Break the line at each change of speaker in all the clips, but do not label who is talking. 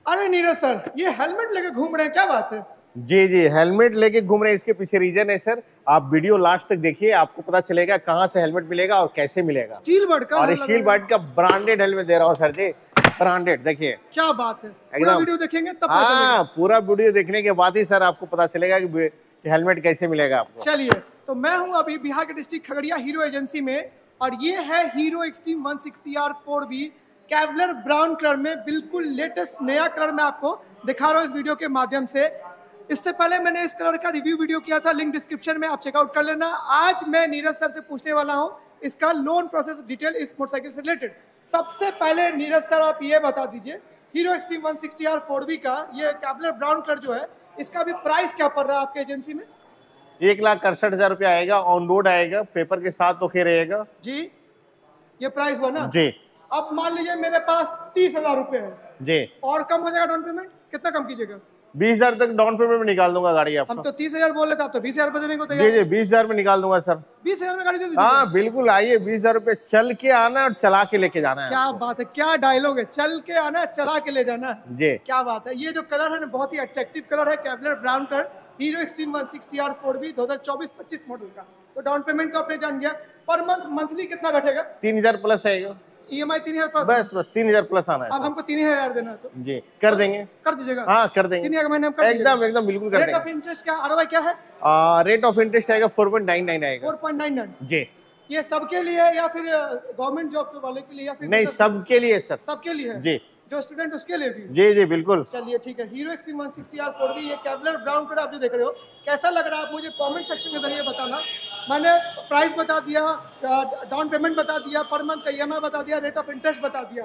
अरे नीरज सर, ये हेलमेट लेके घूम रहे हैं, क्या बात है?
जी जी, हेलमेट लेके घूम रहे हैं। इसके पीछे रीजन है सर, आप वीडियो लास्ट तक देखिए, आपको पता चलेगा कहाँ से हेलमेट मिलेगा और कैसे मिलेगा।
स्टील बर्ड का
और स्टील बर्ड का ब्रांडेड हेलमेट दे रहा हूँ सर जी, ब्रांडेड। देखिए
क्या बात है, पूरा
एकदम।
वीडियो देखेंगे तब पता
हाँ,
चलेगा।
पूरा वीडियो देखने के बाद ही सर आपको पता चलेगा कि हेलमेट कैसे मिलेगा आपको।
चलिए, तो मैं हूँ अभी बिहार के डिस्ट्रिक्ट खगड़िया हीरो एजेंसी में, और ये है Hero Xtreme 160R 4V Kevlar brown colour में, बिल्कुल लेटेस्ट नया कलर मैं आपको दिखा रहा हूँ इस वीडियो के माध्यम से। इससे पहले मैंने इस कलर का रिव्यू वीडियो किया था, लिंक डिस्क्रिप्शन में, आप चेकआउट कर लेना। आज मैं नीरज सर से पूछने वाला हूँ इसका लोन प्रोसेस डिटेल इस मोटरसाइकिल से रिलेटेड। सबसे पहले नीरज सर आप ये बता दीजिए, हीरो एक्सट्रीम 160R 4V का ये कैवलर ब्राउन कलर जो है, इसका भी प्राइस क्या पड़ रहा है आपके एजेंसी में?
1,61,000 रुपया आएगा, ऑन रोड आएगा, पेपर के साथ ओके रहेगा
जी, ये प्राइस हुआ ना
जी।
अब मान लीजिए मेरे पास 30,000 रुपए है
जी,
और कम हो जाएगा डाउन पेमेंट, कितना कम कीजिएगा?
20,000 तक डाउन पेमेंट में निकाल दूंगा गाड़ी
हम
आपको।
तो 30,000 बोल रहे थे, आप तो 20,000 रुपए देने को
जी
तैयार।
जी, 20,000 में निकाल दूंगा सर।
20,000 में गाड़ी दे दीजिए।
हाँ बिल्कुल, आइए, 20,000 रुपये चल के आना और चला के लेके जाना है।
क्या बात है, क्या डायलॉग है, चल के आना चला के ले जाना।
जी,
क्या बात है। ये जो कलर है ना, बहुत ही अट्रैक्टिव कलर है, cavalier brown colour, Hero Xtreme 160R 4V 2024-25 model का। तो डाउन पेमेंट तो आपने जान गया, पर मंथ मंथली कितना बैठेगा?
3,000 प्लस आएगा।
EMI 3,000 plus?
बस 3,000 प्लस आना है।
अब हमको 3,000 देना है तो
जी, कर देंगे।
कर दीजिएगा।
हाँ कर देंगे,
3,000 महीने में कर दीजिएगा।
एकदम एकदम बिल्कुल कर
रेट ऑफ
देंगे।
इंटरेस्ट क्या, ROI क्या है?
रेट ऑफ इंटरेस्ट आएगा 4.99 आएगा।
4.99।
जी,
ये सबके लिए है या फिर गवर्नमेंट जॉब वाले के लिए या फिर
नहीं सबके लिए सर।
सबके लिए है?
जी
जो स्टूडेंट उसके लिए भी?
जी जी बिल्कुल।
चलिए ठीक है। हीरो एक्सट्रीम 160R 4V ये कैवलर ब्राउन कलर आप जो देख रहे हो, कैसा लग रहा है आप मुझे कमेंट सेक्शन के जरिए बताना। मैंने प्राइस बता दिया, डाउन पेमेंट बता दिया, पर मंथ का EMI बता दिया, रेट ऑफ इंटरेस्ट बता दिया।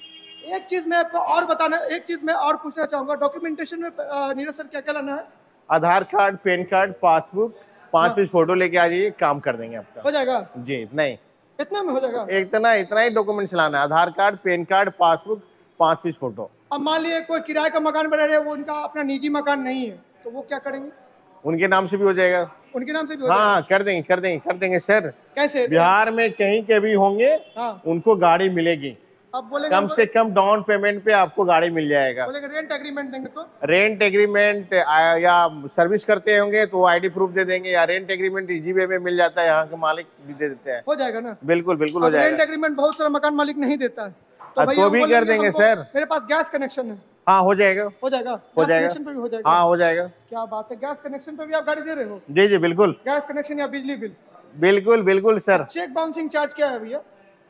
एक चीज मैं आपको और बताना, एक चीज मैं और पूछना चाहूंगा, डॉक्यूमेंटेशन में नीरज सर क्या क्या लाना है?
Aadhaar card, PAN card, passbook, 5 piece photo लेके आ जाइए, काम कर देंगे आपका।
हो जाएगा?
जी नहीं,
इतना में हो जाएगा?
इतना ही डॉक्यूमेंट्स लाना है, Aadhaar card, PAN card, passbook, 5 piece photo.
अब मान लीजिए कोई किराए का मकान बना रहे, वो उनका अपना निजी मकान नहीं है, तो वो क्या करेंगे?
उनके नाम से भी हो जाएगा।
उनके नाम से भी हो
हाँ कर देंगे सर।
कैसे?
बिहार में कहीं के भी होंगे,
हाँ।
उनको गाड़ी मिलेगी।
अब बोलेंगे
कम से कम डाउन पेमेंट पे आपको गाड़ी मिल जाएगा।
बोलेंगे रेंट एग्रीमेंट देंगे तो?
रेंट एग्रीमेंट या सर्विस करते होंगे तो आईडी प्रूफ दे देंगे, या रेंट एग्रीमेंट EGB में मिल जाता है, यहाँ के मालिक भी दे देते हैं।
हो जाएगा ना?
बिल्कुल बिल्कुल हो जाएगा।
रेंट एग्रीमेंट बहुत सारा मकान मालिक नहीं देता है, तो भैया
तो भी कर देंगे सर।
मेरे पास गैस कनेक्शन है।
हाँ हो जाएगा।
हो जाएगा?
हो
गैस
जाएगा।
कनेक्शन पे भी हो जाएगा?
हाँ हो जाएगा।
क्या बात है, गैस कनेक्शन पे भी आप गाड़ी दे रहे हो?
जी जी बिल्कुल।
गैस कनेक्शन या बिजली बिल?
बिल्कुल बिल्कुल सर।
चेक बाउंसिंग चार्ज क्या है भैया?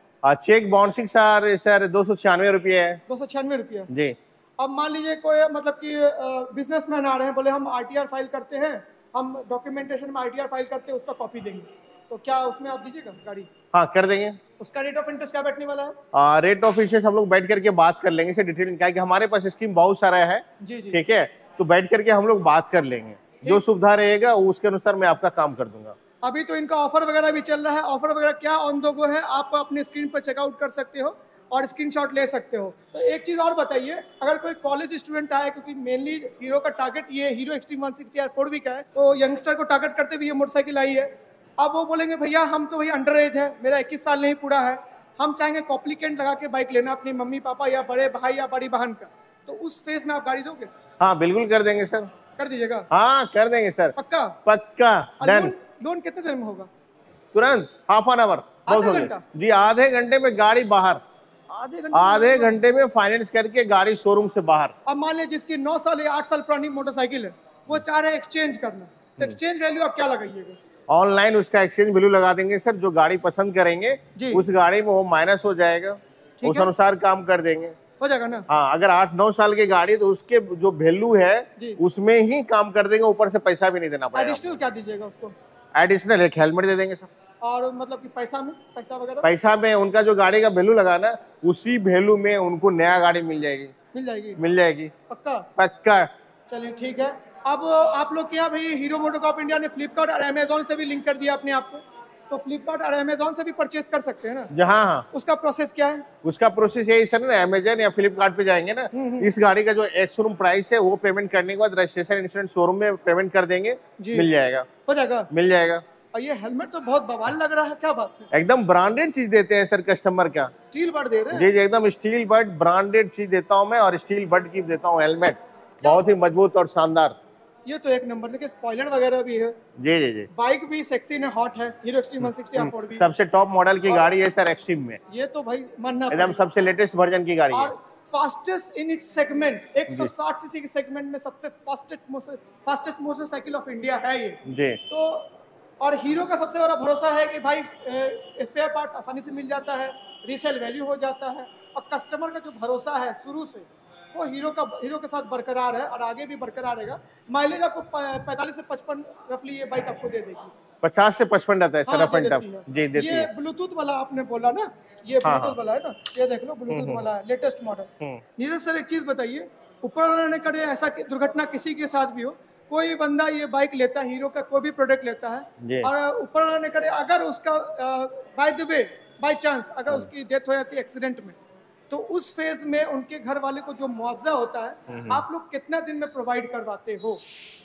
चेक बाउंसिंग सर 296 रुपये है।
296 रुपया?
जी।
अब मान लीजिए कोई मतलब कि बिजनेसमैन आ रहे हैं, बोले हम RTR फाइल करते हैं, हम डॉक्यूमेंटेशन में RTR फाइल करते हैं, उसका कॉपी देंगे, तो क्या उसमें आप दीजिएगा गाड़ी?
हाँ कर देंगे।
उसका रेट ऑफ इंटरेस्ट क्या बैठने वाला है?
रेट ऑफ इंटरेस्ट हम लोग बैठ करके बात कर लेंगे सर डिटेल, क्या कि हमारे पास स्कीम बहुत सारा है।
जी जी।
ठीक है, तो बैठ करके हम लोग बात कर लेंगे, जो सुविधा रहेगा उसके अनुसार मैं आपका काम कर दूंगा।
अभी तो इनका ऑफर वगैरह भी चल रहा है, ऑफर वगैरह क्या ऑन द गो है, आप अपने स्क्रीन पर चेकआउट कर सकते हो और स्क्रीनशॉट ले सकते हो। तो एक चीज़ और बताइए, अगर कोई कॉलेज स्टूडेंट आए, क्योंकि मेनली हीरो का टारगेट ये हीरो एक्सट्रीम 160R 4V का है, तो यंगस्टर को टारगेट करते हुए ये मोटरसाइकिल आई है। अब वो बोलेंगे भैया हम तो भैया अंडर एज है, मेरा 21 साल नहीं पूरा है, हम चाहेंगे कॉम्प्लिकेंट लगा के बाइक लेना अपनी मम्मी पापा या बड़े भाई या बड़ी बहन का, तो उस फेज में आप गाड़ी दोगे?
हाँ बिल्कुल कर देंगे सर।
कर दीजिएगा?
हाँ कर देंगे सर।
पक्का?
पक्का डन।
लोन कितने देर में होगा?
तुरंत, हाफ एन आवर।
आधा घंटा?
जी, आधे घंटे में गाड़ी बाहर। आधे घंटे में फाइनेंस करके गाड़ी शोरूम से बाहर।
अब मान लीजिए जिसकी 9 साल या 8 साल पुरानी मोटरसाइकिल है, वो चाह रहे एक्सचेंज करना, तो एक्सचेंज वैल्यू आप क्या लगाइएगा?
ऑनलाइन उसका एक्सचेंज वैल्यू लगा देंगे सर, जो गाड़ी पसंद करेंगे उस गाड़ी में वो माइनस हो जाएगा, उस अनुसार काम कर देंगे।
हो जाएगा ना?
हाँ, अगर 8-9 साल की गाड़ी तो उसके जो वैल्यू है उसमें ही काम कर देंगे, ऊपर से पैसा भी नहीं देना पड़ेगा।
एडिशनल क्या दीजिएगा उसको?
एडिशनल एक हेलमेट दे देंगे सर।
और मतलब कि पैसा में, पैसा वगैरह?
पैसा में उनका जो गाड़ी का वैल्यू लगाना, उसी वैल्यू में उनको नया गाड़ी मिल जाएगी। मिल जाएगी
पक्का?
पक्का।
चलिए ठीक है। अब आप लोग क्या भाई, हीरो मोटोकॉर्प इंडिया ने फ्लिपकार्ट और अमेजोन से भी लिंक कर दिया अपने आप को, तो फ्लिपकार्ट और अमेजोन से भी परचेज कर सकते हैं ना?
हाँ,
उसका प्रोसेस क्या है?
उसका प्रोसेस यही सर ना, अमेजन या फ्लिपकार्ट पे जाएंगे ना, इस गाड़ी का जो एक्स शोरूम प्राइस है वो पेमेंट करने के बाद रजिस्ट्रेशन इंश्योरेंस शोरूम में पेमेंट कर देंगे, मिल जाएगा।
हो जाएगा?
मिल जाएगा।
और ये हेलमेट तो बहुत बवाल लग रहा है, क्या बात है?
एकदम ब्रांडेड चीज देते हैं सर कस्टमर का।
स्टील बड दे रहे हैं?
जी जी, एकदम स्टील बड ब्रांडेड चीज देता हूँ मैं, और स्टील बड की देता हूँ हेलमेट, बहुत ही मजबूत और शानदार।
ये तो एक नंबर। देखिए स्पॉइलर वगैरह भी है।
जी जी जी,
बाइक भी सेक्सी में हॉट है, हीरो एक्सट्रीम 160 R4 भी।
सबसे टॉप मॉडल की गाड़ी है सर एक्सट्रीम में।
ये तो भाई मानना
एकदम सबसे लेटेस्ट वर्जन की गाड़ी है।
और fastest in its segment, 160 CC के सेगमेंट में सबसे फास्टेस्ट मोटरसाइकिल ऑफ इंडिया है ये
जी।
तो। और हीरो का सबसे बड़ा भरोसा है कि भाई स्पेयर पार्ट्स आसानी से मिल जाता है, रीसेल वैल्यू हो जाता है, और कस्टमर का जो भरोसा है शुरू से वो हीरो के साथ बरकरार है और आगे भी बरकरार रहेगा। माइलेज आपको 45 से 55 रफली ये बाइक आपको दे देगी।
50 से 55 रहता है सर, रफ एंड टफ। जी देती
ये
है।
ब्लूटूथ वाला आपने बोला ना, ये ब्लूटूथ वाला है ना, ये देख लो ब्लूटूथ वाला है, लेटेस्ट मॉडल। नीरज सर एक चीज बताइए, ऊपर वाला ने करे ऐसा दुर्घटना किसी के साथ भी हो, कोई बंदा ये बाइक लेता है, हीरो का कोई भी प्रोडक्ट लेता है, और ऊपर वाला ने करे अगर उसका by the way by chance अगर उसकी डेथ हो जाती है एक्सीडेंट में, तो उस फेज में उनके घर वाले को जो मुआवजा होता है आप लोग कितना दिन में प्रोवाइड करवाते हो?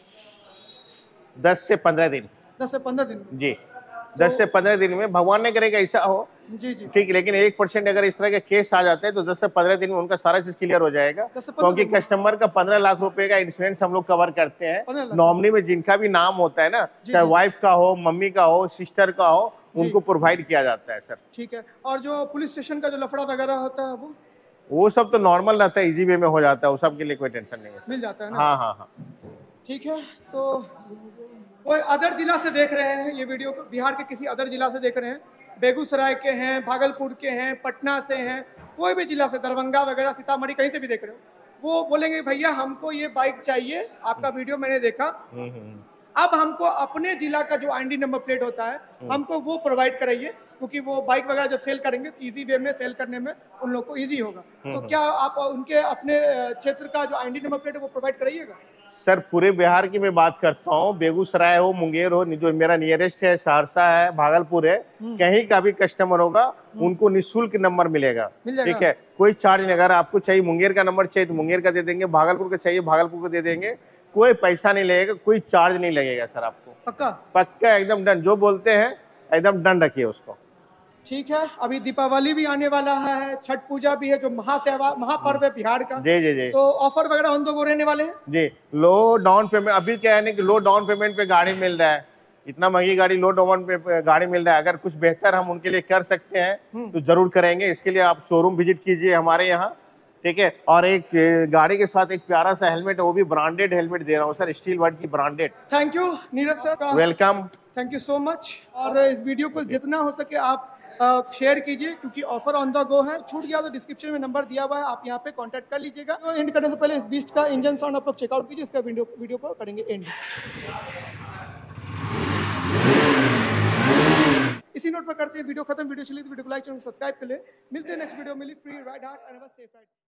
10 से 15 दिन।
10 से 15 दिन में?
जी, 10 से 15 दिन में, भगवान ने करेगा ऐसा हो।
जी जी
ठीक, लेकिन 1% अगर इस तरह के केस आ जाते हैं तो 10 से 15 दिन में उनका सारा चीज क्लियर हो जाएगा, क्योंकि कस्टमर का 15 लाख रुपए का इंश्योरेंस हम लोग कवर करते हैं। नॉमिनी में जिनका भी नाम होता है ना, चाहे वाइफ का हो, मम्मी का हो, सिस्टर का हो, उनको प्रोवाइड किया जाता है सर।
ठीक है। और जो पुलिस स्टेशन का जो लफड़ा वगैरह होता है
वो सब तो नॉर्मल रहता है, इजी वे में हो जाता है, वो सब के लिए कोई टेंशन नहीं है,
मिल जाता है ना?
हाँ हाँ हाँ।
ठीक है। तो कोई अदर जिला से देख रहे हैं ये वीडियो को, बिहार के किसी अदर जिला से देख रहे हैं, बेगूसराय के हैं, भागलपुर के हैं, पटना से हैं, कोई भी जिला से, दरभंगा वगैरह, सीतामढ़ी, कहीं से भी देख रहे हो, वो बोलेंगे भैया हमको ये बाइक चाहिए, आपका वीडियो मैंने देखा, अब हमको अपने जिला का जो आईडी नंबर प्लेट होता है हमको वो प्रोवाइड कराइए, क्योंकि वो बाइक वगैरह जब सेल करेंगे तो इजी वे में सेल करने में उन लोग को इजी होगा। तो क्या आप उनके अपने क्षेत्र का जो आईडी नंबर प्लेट है वो प्रोवाइड कराइएगा?
सर पूरे बिहार की मैं बात करता हूँ, बेगूसराय हो, मुंगेर हो, जो मेरा नियरेस्ट है, सहरसा है, भागलपुर है, कहीं का भी कस्टमर होगा उनको निःशुल्क नंबर मिलेगा। ठीक है, कोई चार्ज नहीं। अगर आपको चाहिए मुंगेर का नंबर चाहिए तो मुंगेर का दे देंगे, भागलपुर का चाहिए भागलपुर का दे देंगे, कोई पैसा नहीं लगेगा, कोई चार्ज नहीं लगेगा सर आपको।
पक्का?
पक्का, एकदम डन। जो बोलते हैं एकदम डन रखिए उसको।
ठीक है। अभी दीपावली भी आने वाला है, छठ पूजा भी है, जो महापर्व है बिहार का।
जी जी जी।
तो ऑफर वगैरह हम लोग रहने वाले हैं जी।
लो डाउन पेमेंट, अभी क्या है ना कि लो डाउन पेमेंट पे गाड़ी मिल रहा है, इतना महंगी गाड़ी लो डाउन पे गाड़ी मिल रहा है। अगर कुछ बेहतर हम उनके लिए कर सकते हैं तो जरूर करेंगे। इसके लिए आप शोरूम विजिट कीजिए हमारे यहाँ, ठीक है। और एक गाड़ी के साथ एक प्यारा सा हेलमेट है, वो भी ब्रांडेड हेलमेट दे रहा हूँ सर, स्टील बड की branded.
Thank you Neeraj sir,
welcome,
thank you so much. और इस वीडियो को जितना हो सके आप शेयर कीजिए, क्योंकि ऑफर ऑन द गो है। छूट गया तो डिस्क्रिप्शन में नंबर दिया हुआ है, आप यहाँ पे कांटेक्ट कर लीजिएगा। तो एंड करने से पहले इस बीस्ट का इंजन साउंड आप लोग चेकआउट कीजिए, इसका वीडियो पर करेंगे एंड। इसी नोट पर करते हैं वीडियो खत्म। वीडियो चली तो वीडियो को लाइक, चैनल सब्सक्राइब कर ले। मिलते हैं नेक्स्ट वीडियो में। Free ride heart and have a safe ride.